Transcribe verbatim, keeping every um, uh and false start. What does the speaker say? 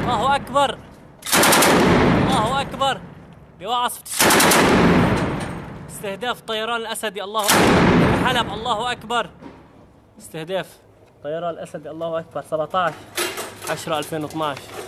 الله أكبر، الله أكبر. لواء عاصفة استهداف الطيران الأسدي، الله أكبر. حلب، الله أكبر. استهداف طيران الأسدي، الله أكبر. سبعة عشر عشرة ألفين واثناشر.